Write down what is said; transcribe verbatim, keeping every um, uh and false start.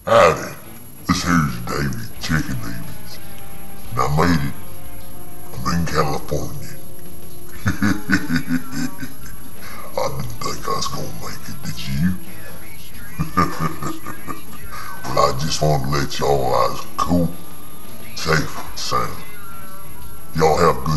Howdy, this here's Davey, chikin leavins, and I made it. I'm in California. I didn't think I was gonna make it, did you? Well, I just want to let y'all I was cool, safe, and sound. Y'all have a